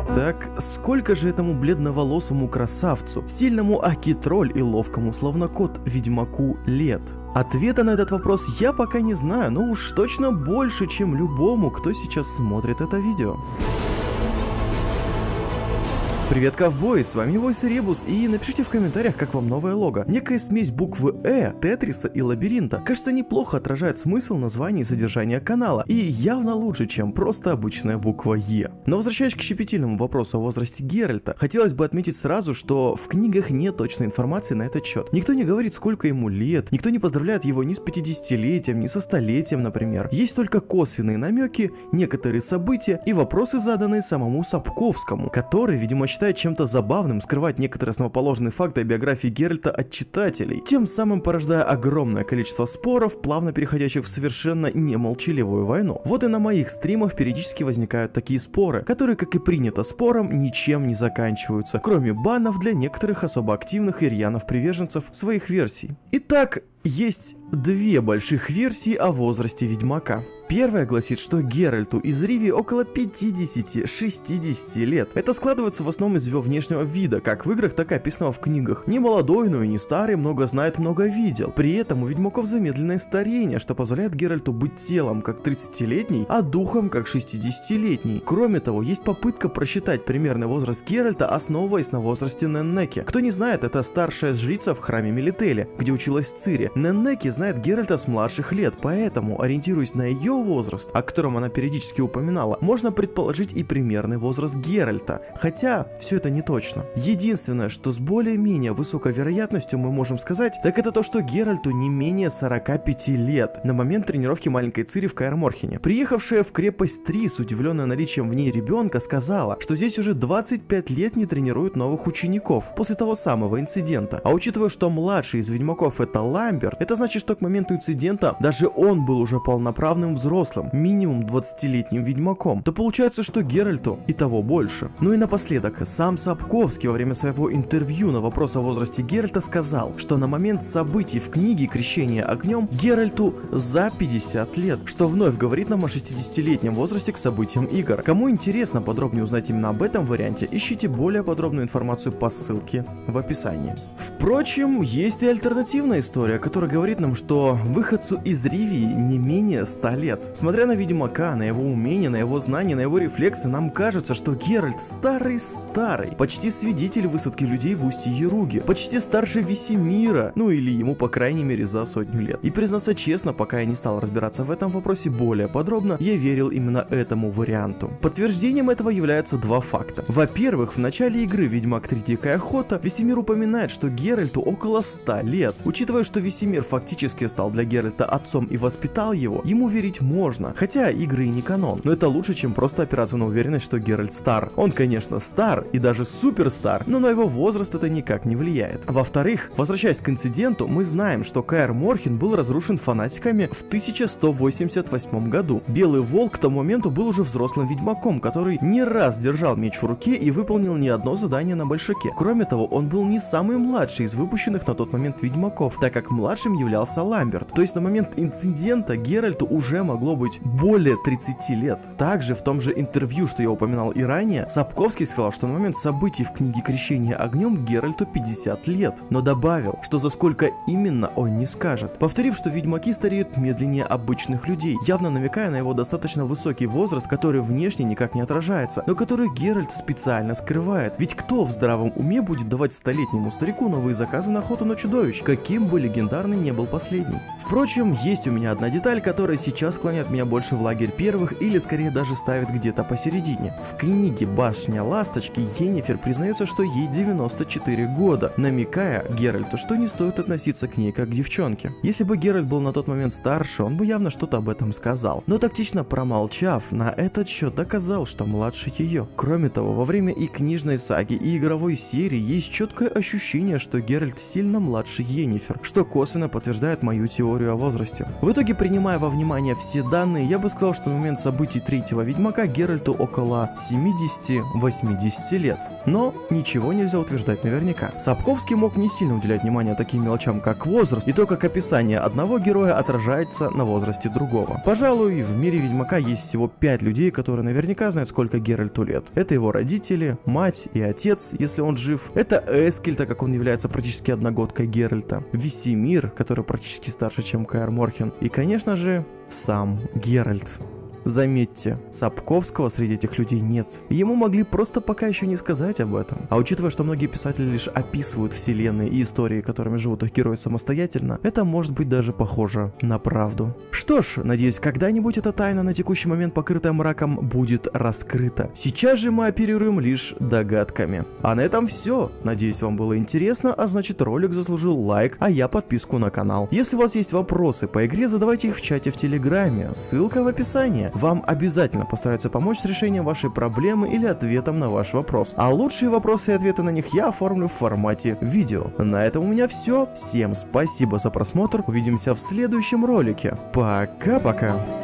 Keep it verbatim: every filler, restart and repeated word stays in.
Так, сколько же этому бледноволосому красавцу, сильному аки-тролль и ловкому словно кот ведьмаку лет? Ответа на этот вопрос я пока не знаю, но уж точно больше, чем любому, кто сейчас смотрит это видео. Привет, ковбои, с вами Войс Ребус, и напишите в комментариях, как вам новое лого. Некая смесь буквы Э, Тетриса и Лабиринта. Кажется, неплохо отражает смысл названия и содержания канала, и явно лучше, чем просто обычная буква Е. Но возвращаясь к щепетильному вопросу о возрасте Геральта, хотелось бы отметить сразу, что в книгах нет точной информации на этот счет. Никто не говорит, сколько ему лет, никто не поздравляет его ни с пятидесятилетием, ни со столетием, например. Есть только косвенные намеки, некоторые события и вопросы, заданные самому Сапковскому, который, видимо, считает чем-то забавным скрывать некоторые основоположные факты о биографии Геральта от читателей, тем самым порождая огромное количество споров, плавно переходящих в совершенно немолчаливую войну. Вот и на моих стримах периодически возникают такие споры, которые, как и принято спором, ничем не заканчиваются, кроме банов для некоторых особо активных и рьяных приверженцев своих версий. Итак, есть две больших версии о возрасте Ведьмака. Первая гласит, что Геральту из Ривии около пятидесяти-шестидесяти лет. Это складывается в основном из его внешнего вида, как в играх, так и описанного в книгах. Не молодой, но и не старый, много знает, много видел. При этом у ведьмаков замедленное старение, что позволяет Геральту быть телом как тридцатилетний, а духом как шестидесятилетний. Кроме того, есть попытка просчитать примерный возраст Геральта, основываясь на возрасте Неннеки. Кто не знает, это старшая жрица в храме Мелителя, где училась Цири. Неннеки знает Геральта с младших лет, поэтому, ориентируясь на ее возраст, о котором она периодически упоминала, можно предположить и примерный возраст Геральта, хотя все это не точно. Единственное, что с более-менее высокой вероятностью мы можем сказать, так это то, что Геральту не менее сорока пяти лет на момент тренировки маленькой Цири в Каэр Морхене. Приехавшая в крепость Трис, удивленная наличием в ней ребенка, сказала, что здесь уже двадцать пять лет не тренируют новых учеников после того самого инцидента. А учитывая, что младший из ведьмаков это Ламберт, это значит, что к моменту инцидента даже он был уже полноправным взрослым, взрослым, минимум двадцатилетним ведьмаком, то получается, что Геральту и того больше. Ну и напоследок, сам Сапковский во время своего интервью на вопрос о возрасте Геральта сказал, что на момент событий в книге «Крещение огнем» Геральту за пятьдесят лет, что вновь говорит нам о шестидесятилетнем возрасте к событиям игр. Кому интересно подробнее узнать именно об этом варианте, ищите более подробную информацию по ссылке в описании. Впрочем, есть и альтернативная история, которая говорит нам, что выходцу из Ривии не менее ста лет. Смотря на Ведьмака, на его умения, на его знания, на его рефлексы, нам кажется, что Геральт старый-старый, почти свидетель высадки людей в устье Яруги, почти старше Весемира, ну или ему по крайней мере за сотню лет. И признаться честно, пока я не стал разбираться в этом вопросе более подробно, я верил именно этому варианту. Подтверждением этого являются два факта. Во-первых, в начале игры Ведьмак три Дикая Охота Весемир упоминает, что Геральту около ста лет. Учитывая, что Весемир фактически стал для Геральта отцом и воспитал его, ему верить можно, хотя игры и не канон, но это лучше, чем просто опираться на уверенность, что Геральт стар. Он, конечно, стар и даже супер стар, но на его возраст это никак не влияет. Во-вторых, возвращаясь к инциденту, мы знаем, что Каэр Морхен был разрушен фанатиками в тысяча сто восемьдесят восьмом году. Белый Волк к тому моменту был уже взрослым ведьмаком, который не раз держал меч в руке и выполнил не одно задание на большаке. Кроме того, он был не самый младший из выпущенных на тот момент ведьмаков, так как младшим являлся Ламберт. То есть на момент инцидента Геральту уже могло быть более тридцати лет. Также в том же интервью, что я упоминал и ранее, Сапковский сказал, что на момент событий в книге «Крещение огнем» Геральту пятьдесят лет, но добавил, что за сколько именно он не скажет, повторив, что ведьмаки стареют медленнее обычных людей, явно намекая на его достаточно высокий возраст, который внешне никак не отражается, но который Геральт специально скрывает. Ведь кто в здравом уме будет давать столетнему старику новые заказы на охоту на чудовищ, каким бы легендарный не был последний? Впрочем, есть у меня одна деталь, которая сейчас склоняет меня больше в лагерь первых или скорее даже ставит где-то посередине. В книге «Башня Ласточки» Йеннифер признается, что ей девяносто четыре года, намекая Геральту, что не стоит относиться к ней как к девчонке. Если бы Геральт был на тот момент старше, он бы явно что-то об этом сказал, но тактично промолчав, на этот счет доказал, что младше ее. Кроме того, во время и книжной саги, и игровой серии есть четкое ощущение, что Геральт сильно младше Йеннифер, что косвенно косвенно подтверждает мою теорию о возрасте. В итоге, принимая во внимание все данные, я бы сказал, что на момент событий третьего Ведьмака Геральту около семидесяти-восьмидесяти лет. Но ничего нельзя утверждать наверняка. Сапковский мог не сильно уделять внимание таким мелочам, как возраст, и то, как описание одного героя отражается на возрасте другого. Пожалуй, в мире Ведьмака есть всего пять людей, которые наверняка знают, сколько Геральту лет. Это его родители, мать и отец, если он жив. Это Эскель, так как он является практически одногодкой Геральта. Весемир, который практически старше, чем Каэр Морхен. И, конечно же, сам Геральт. Заметьте, Сапковского среди этих людей нет. Ему могли просто пока еще не сказать об этом. А учитывая, что многие писатели лишь описывают вселенные и истории, которыми живут их герои самостоятельно, это может быть даже похоже на правду. Что ж, надеюсь, когда-нибудь эта тайна, на текущий момент покрытая мраком, будет раскрыта. Сейчас же мы оперируем лишь догадками. А на этом все. Надеюсь, вам было интересно, а значит, ролик заслужил лайк, а я подписку на канал. Если у вас есть вопросы по игре, задавайте их в чате в Телеграме, ссылка в описании. Вам обязательно постараются помочь с решением вашей проблемы или ответом на ваш вопрос. А лучшие вопросы и ответы на них я оформлю в формате видео. На этом у меня все. Всем спасибо за просмотр. Увидимся в следующем ролике. Пока-пока.